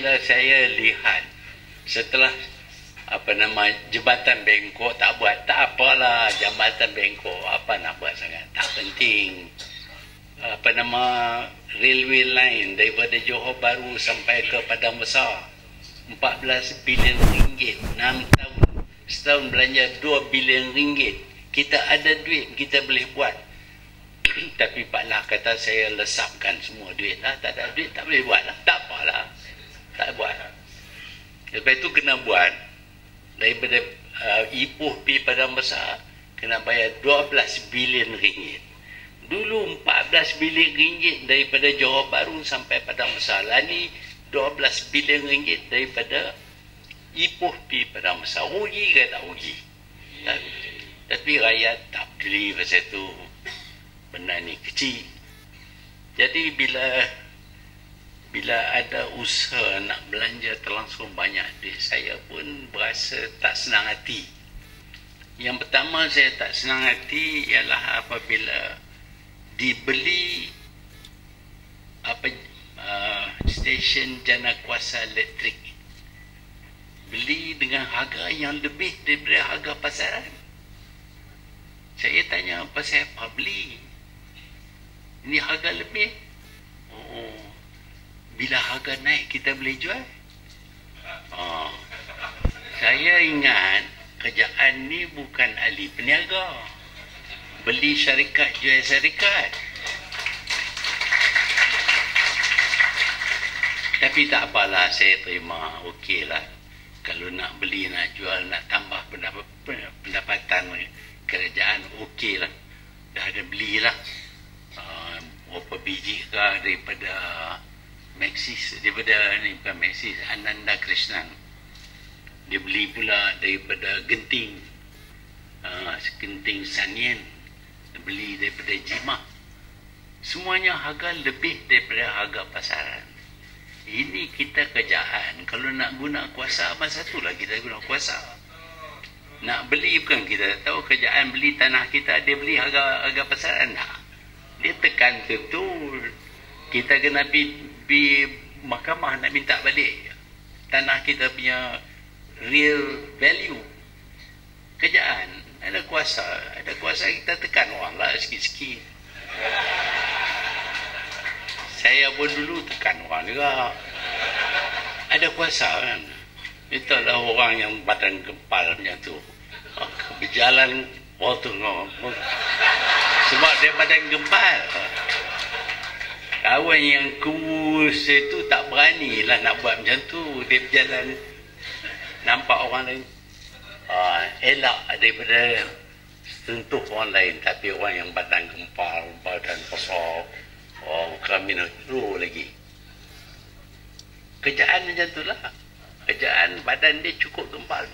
bila saya lihat setelah jembatan Bengkok tak buat, tak apalah, jambatan Bengkok apa nak buat sangat, tak penting. Railway line daripada Johor Bahru sampai ke Padang Besar 14 bilion ringgit, 6 tahun, setahun belanja 2 bilion ringgit. Kita ada duit, kita boleh buat. Tapi Pak Lah kata saya lesapkan semua duit lah, tak ada duit tak boleh buat lah, tak apalah, tak buat. Lepas itu kena buat daripada Ipoh pergi Padang Besar kena bayar 12 bilion ringgit. Dulu 14 bilion ringgit daripada Johor Bahru sampai Padang Besar. Lah ni 12 bilion ringgit daripada Ipoh pergi Padang Besar. Rugi ke tak rugi? Tapi rakyat tak peduli pasal tu. Benda ni kecil. Jadi bila ada usaha nak belanja terlangsung banyak duit, saya pun berasa tak senang hati. Yang pertama saya tak senang hati ialah apabila dibeli stesen jana kuasa elektrik, beli dengan harga yang lebih daripada harga pasaran. Saya tanya pasal apa beli? Ini harga lebih. Oh, bila harga naik kita boleh jual. Saya ingat kerjaan ni bukan ahli peniaga, beli syarikat jual syarikat. Tapi tak apalah, saya terima, okey lah. Kalau nak beli, nak jual, nak tambah pendapatan kerajaan, okey lah. Dah ada belilah berapa biji ke daripada Maxis, daripada ni bukan Maxis, Ananda Krishnan. Dia beli pula daripada Genting, Genting Sanien, beli daripada Jimah. Semuanya harga lebih daripada harga pasaran. Ini kita kerjaan. Kalau nak guna kuasa, masa tu lah kita guna kuasa. Nak beli bukan kita tahu kerjaan beli tanah kita, dia beli harga pasaran tak? Dia tekan betul. Kita kena pergi mahkamah nak minta balik tanah kita punya real value. Kerjaan ada kuasa kita tekan orang lah sikit-sikit. Saya pun dulu tekan orang juga. Ada kuasa kan. Itulah orang yang badan gempal macam tu. Berjalan waktu sebab dia badan gempal. Kawan yang kurus itu tak berani lah nak buat macam tu. Dia berjalan nampak orang lain elak daripada sentuh orang lain. Tapi orang yang badan gempal, badan besar, keramin teruk lagi. Kerjaan macam tu lah. Kerjaan badan dia cukup gempal.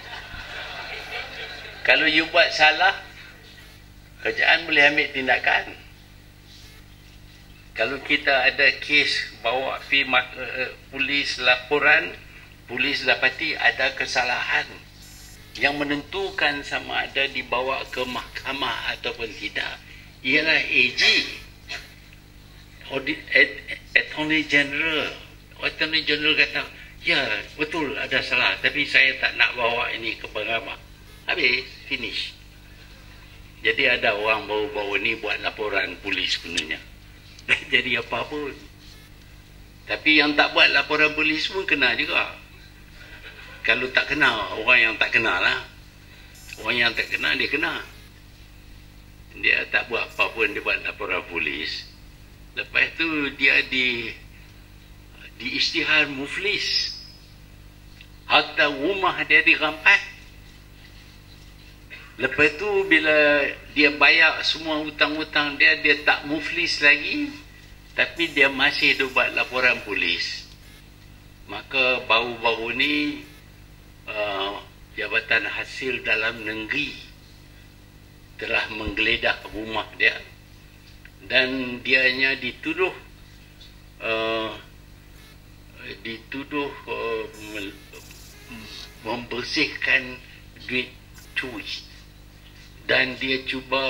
Kalau you buat salah, kerjaan boleh ambil tindakan. Kalau kita ada kes bawa pergi polis laporan, polis dapati ada kesalahan yang menentukan sama ada dibawa ke mahkamah ataupun tidak, ialah AG, Attorney General. Attorney General kata, ya betul ada salah, tapi saya tak nak bawa ini ke mahkamah. Habis, finish. Jadi ada orang baru-baru ni buat laporan polis gunanya. Jadi apa pun. Tapi yang tak buat laporan polis pun kena juga. Kalau tak kena, orang yang tak kena lah. Orang yang tak kena, dia kena. Dia tak buat apa pun, dia buat laporan polis. Lepas tu dia di isytihar muflis. Harta rumah dia dirampas. Lepas tu bila dia bayar semua hutang-hutang dia, dia tak muflis lagi. Tapi dia masih buat laporan polis. Maka baru-baru ni Jabatan Hasil Dalam Negeri telah menggeledah rumah dia. Dan dianya dituduh membersihkan duit curi. Dan dia cuba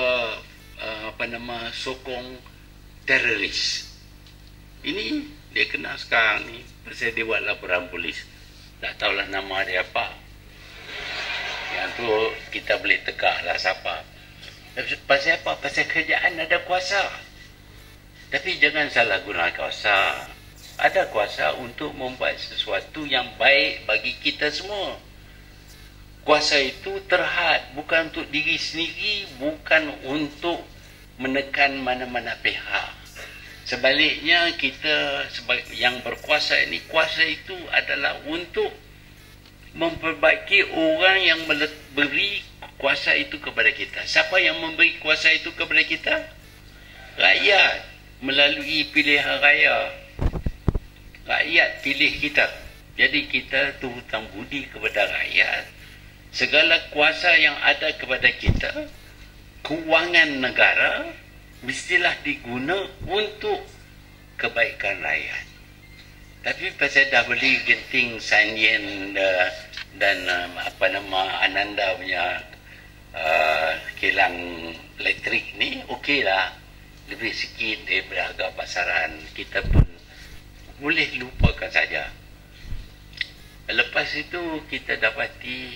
sokong teroris. Ini dia kena sekarang ni Pasal dia buat laporan polis. Tak tahulah nama dia apa. Yang tu kita boleh tegak lah siapa. Pasal apa? Pasal kerajaan ada kuasa. Tapi jangan salah guna kuasa. Ada kuasa untuk membuat sesuatu yang baik bagi kita semua. Kuasa itu terhad, bukan untuk diri sendiri, bukan untuk menekan mana-mana pihak. Sebaliknya kita yang berkuasa ini, kuasa itu adalah untuk memperbaiki orang yang beri kuasa itu kepada kita. Siapa yang memberi kuasa itu kepada kita? Rakyat, melalui pilihan raya. Rakyat pilih kita. Jadi kita tu hutang budi kepada rakyat. Segala kuasa yang ada kepada kita, kewangan negara, mestilah diguna untuk kebaikan rakyat. Tapi pasal dah beli genting Sanyen dan Ananda punya kilang elektrik ni, okeylah. Lebih sikit daripada harga pasaran. Kita pun boleh lupakan saja. Lepas itu kita dapati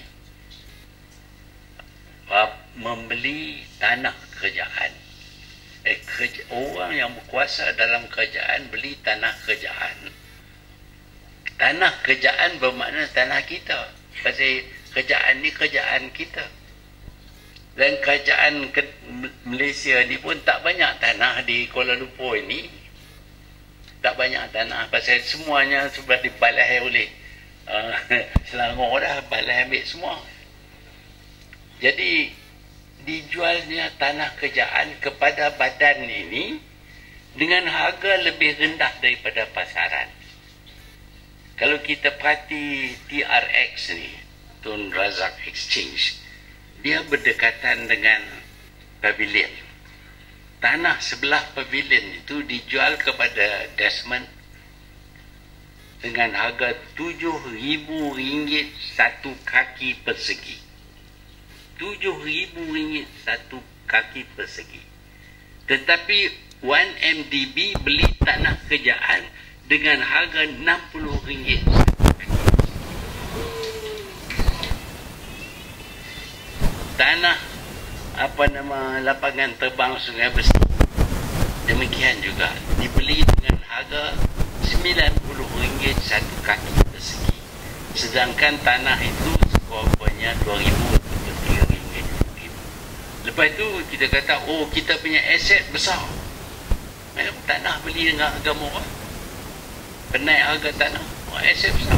membeli tanah kerajaan. Orang yang berkuasa dalam kerajaan beli tanah kerajaan. Tanah kerajaan bermakna tanah kita. Pasal kerajaan ni kerajaan kita. Dan kerajaan Malaysia ni pun tak banyak tanah di Kuala Lumpur ini. Tak banyak tanah. Pasal semuanya sudah dibalai oleh Selangor dah. Balai ambil semua. Jadi dijualnya tanah kerajaan kepada badan ini dengan harga lebih rendah daripada pasaran. Kalau kita perhati TRX ni, Tun Razak Exchange, dia berdekatan dengan pavilion. Tanah sebelah pavilion itu dijual kepada Desmond dengan harga RM7,000 satu kaki persegi. RM7,000 satu kaki persegi. Tetapi 1MDB beli tanah kerajaan dengan harga RM60 satu kaki. Tanah lapangan terbang Sungai Besi demikian juga dibeli dengan harga RM90 satu kaki persegi. Sedangkan tanah itu sekurang-kurangnya RM2,000 atau RM3,000. Lepas itu kita kata, oh kita punya aset besar. Tanah beli dengan harga murah. Penaik harga tanah, aset besar.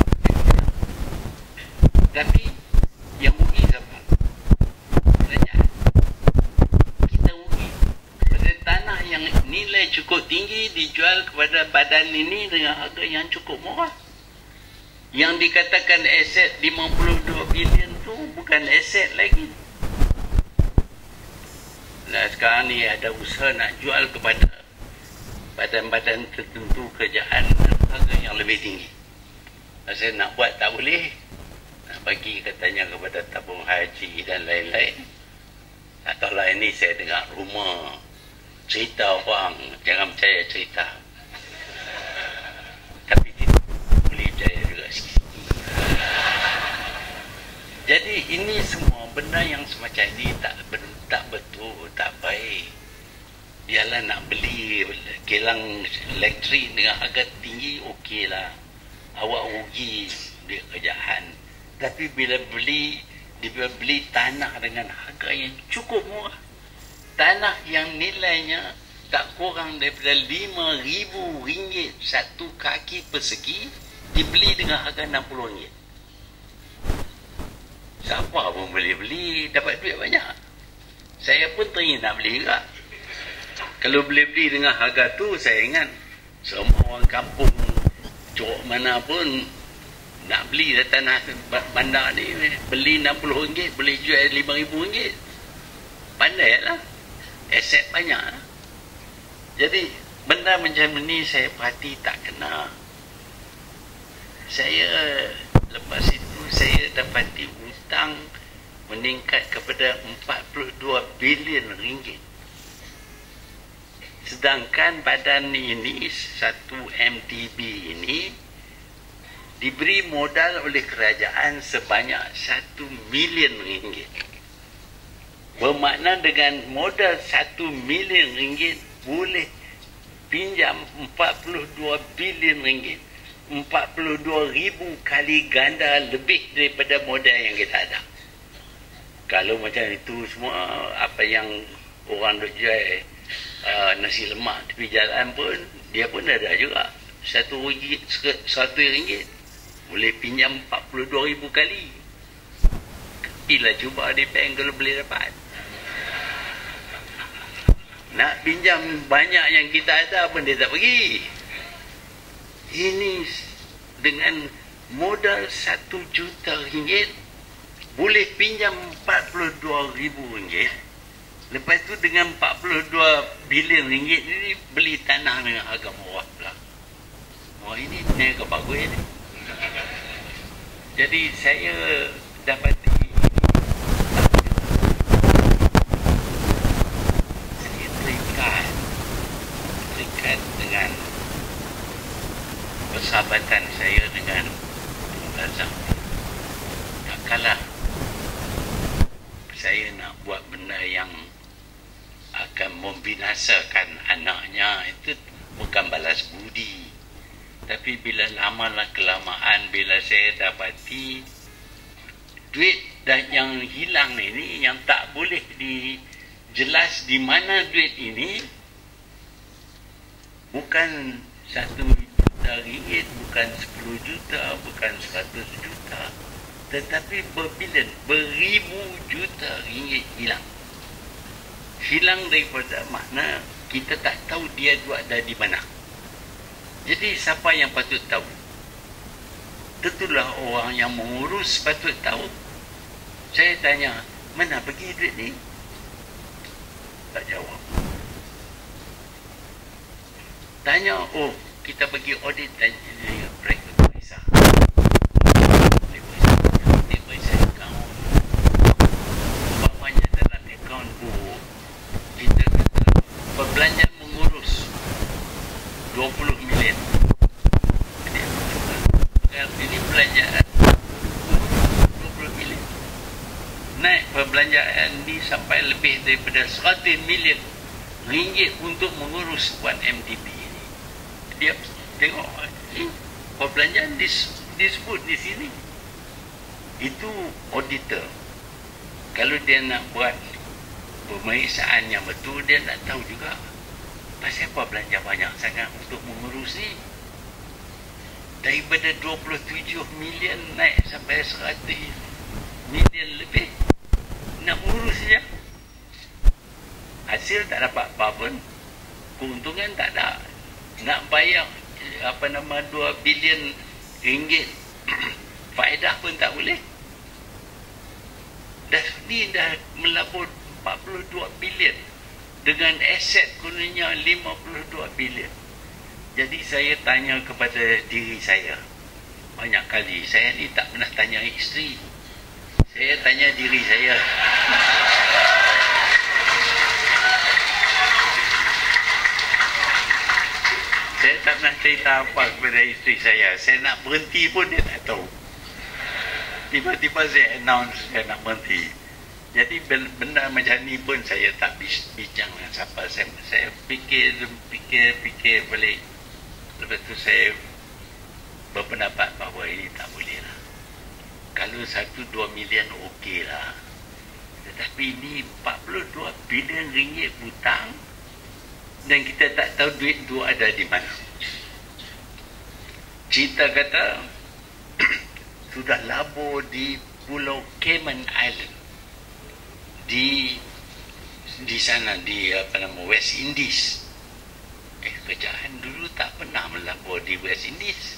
Tapi yang rugi siapa? Kerajaan. Kita rugi. Pada tanah yang nilai cukup tinggi dijual kepada badan ini dengan harga yang cukup murah. Yang dikatakan aset 52 bilion tu bukan aset lagi. Nah, sekarang ni ada usaha nak jual kepada badan-badan tertentu kerajaan harga yang lebih tinggi. Saya nak buat tak boleh. Nak bagi katanya kepada tabung haji dan lain-lain. Tak tahulah, ini saya dengar rumah cerita orang, jangan percaya cerita. Tapi tidak boleh percaya juga sikit. Jadi ini semua benda yang semacam ini tak betul, tak baik. Ialah nak beli kilang elektrik dengan harga tinggi, okeylah. Awak rugi di kerajaan. Tapi bila beli tanah dengan harga yang cukup murah, tanah yang nilainya tak kurang daripada RM5,000 satu kaki persegi, dibeli dengan harga RM60. Siapa pun boleh beli, dapat duit banyak. Saya pun teringin nak beli juga. Kalau boleh beli dengan harga tu, saya ingat semua orang kampung Jorok mana pun nak beli tanah bandar ni, beli RM60, boleh jual RM5,000. Pandai lah, aset banyak lah. Jadi benda macam ni saya perhati tak kena. Saya lepas itu saya dapati hutang meningkat kepada RM42 bilion. Sedangkan badan ini, satu MDB ini, diberi modal oleh kerajaan sebanyak 1 milion ringgit. Bermakna dengan modal 1 milion ringgit boleh pinjam 42 bilion ringgit. 42,000 kali ganda lebih daripada modal yang kita ada. Kalau macam itu semua, apa yang orang duk jual nasi lemak tepi jalan pun, dia pun ada juga. RM1 boleh pinjam 42,000 kali. Bila cuba di bank kalau boleh dapat. Nak pinjam banyak yang kita ada pun dia tak bagi. Ini dengan modal RM1 juta boleh pinjam RM42,000. Lepas tu dengan 42 bilion ringgit ni beli tanah dengan harga murah pula. Wah, ini niaga bagus ni. Jadi saya dapati saya terikat dengan persahabatan saya dengan Razak. Tak kalah saya nak buat benda yang akan membinasakan anaknya, itu bukan balas budi. Tapi bila lama kelamaan, bila saya dapati duit yang hilang ini, yang tak boleh dijelas di mana duit ini, bukan 1 juta ringgit, bukan 10 juta, bukan 100 juta, tetapi berbilion, beribu juta ringgit hilang. Hilang daripada makna kita tak tahu dia duit ada di mana. Jadi siapa yang patut tahu? Tentulah orang yang mengurus patut tahu. Saya tanya, mana pergi duit ni? Tak jawab. Tanya, oh kita pergi audit, tanya perekod periksa. Dia periksa akaun. Umpamanya dalam akaun buku, kita kata perbelanjaan mengurus 20 milion. Ini belanjaan 20 milion. Naik perbelanjaan ni sampai lebih daripada 100 milion ringgit untuk mengurus 1MDB ini. Dia tengok perbelanjaan disebut di sini. Itu auditor. Kalau dia nak buat pemeriksaan yang betul, dia nak tahu juga pasal apa belanja banyak sangat untuk mengurus ni. Daripada 27 milion naik sampai 100 milion lebih. Nak urus saja. Hasil tak dapat apa pun. Keuntungan tak ada. Nak bayar 2 bilion ringgit faedah pun tak boleh. Ni dah melabur 42 bilion dengan aset kononnya 52 bilion. Jadi saya tanya kepada diri saya banyak kali. Saya ni tak pernah tanya isteri. Saya tanya diri saya. Saya tak pernah cerita apa kepada isteri saya. Saya nak berhenti pun dia tak tahu. Tiba-tiba saya announce saya nak berhenti. Jadi benda macam ni pun saya tak bincang dengan siapa. Saya fikir balik. Lepas tu saya berpendapat bahawa ini tak boleh lah. Kalau 1-2 milion okey lah. Tetapi ini 42 bilion ringgit hutang dan kita tak tahu duit tu ada di mana. Cerita kata sudah labur di Pulau Cayman Island. Di sana di West Indies. Kerajaan dulu tak pernah melabur di West Indies.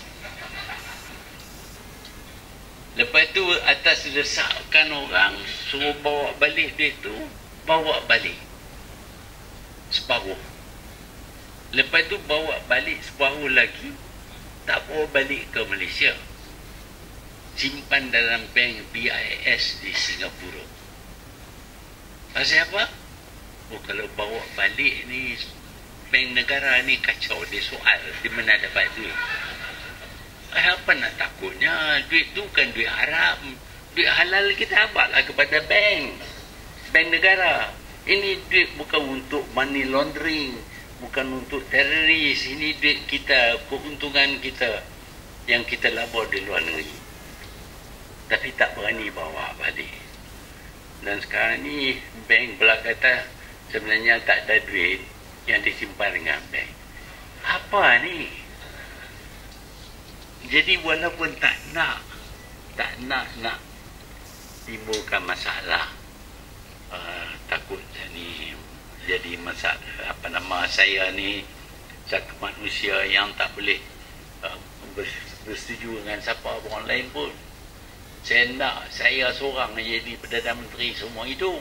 Lepas tu atas desakan orang suruh bawa balik duit tu, bawa balik separuh. Lepas tu bawa balik separuh lagi, tak bawa balik ke Malaysia. Simpan dalam bank BIS di Singapura. Pasal apa? Oh, kalau bawa balik ni bank negara ni kacau. Dia soal di mana dapat duit. Apa nak takutnya? Duit tu kan duit haram. Duit halal kita abaklah kepada bank. Bank negara. Ini duit bukan untuk money laundering. Bukan untuk teroris. Ini duit kita, keuntungan kita yang kita labur di luar negeri. Tapi tak berani bawa balik. Dan sekarang ni bank belah kata sebenarnya tak ada duit yang disimpan dengan bank. Apa ni? Jadi walaupun tak nak timbulkan masalah, takut ni jadi masalah, saya ni satu manusia yang tak boleh bersetuju dengan siapa orang lain pun. Saya seorang jadi Perdana Menteri semua itu.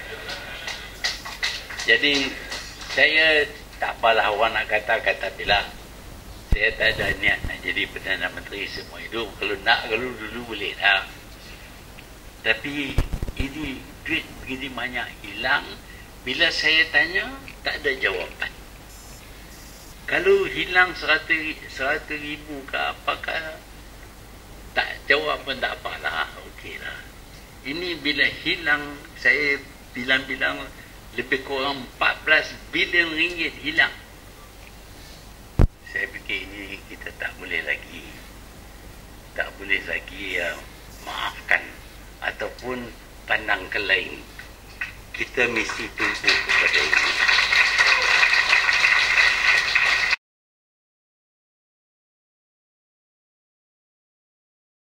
Jadi saya tak apalah orang nak kata bila. Saya tak ada niat nak jadi Perdana Menteri semua hidup. Kalau dulu boleh lah. Tapi ini duit begini banyak hilang. Bila saya tanya, tak ada jawapan. Kalau hilang 100 ribu ke apakah, tak jawab pun tak apalah. Okey lah. Ini bila hilang, saya bilang-bilang lebih kurang 14 bilion ringgit hilang. Saya fikir ini kita tak boleh lagi maafkan ataupun pandang ke lain. Kita mesti tumpu kepada itu.